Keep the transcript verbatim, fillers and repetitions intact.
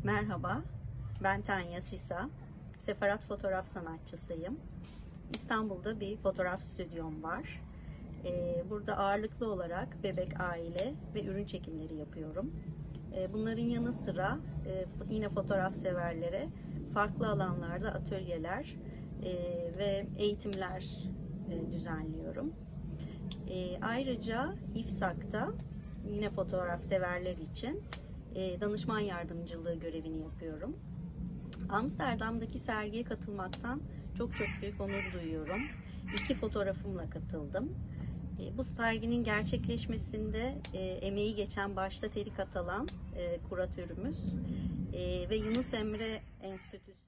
Merhaba, ben Tanya Sisa. Sefarat fotoğraf sanatçısıyım. İstanbul'da bir fotoğraf stüdyom var. Ee, burada ağırlıklı olarak bebek, aile ve ürün çekimleri yapıyorum. Ee, bunların yanı sıra e, yine fotoğraf severlere farklı alanlarda atölyeler e, ve eğitimler e, düzenliyorum. E, ayrıca İFSAK'ta yine fotoğraf severler için e, danışman yardımcılığı görevini yapıyorum. Amsterdam'daki sergiye katılmaktan çok çok büyük onur duyuyorum. İki fotoğrafımla katıldım. E, bu serginin gerçekleşmesinde e, emeği geçen başta Terik Atalan e, kuratörümüz e, ve Yunus Emre Enstitüsü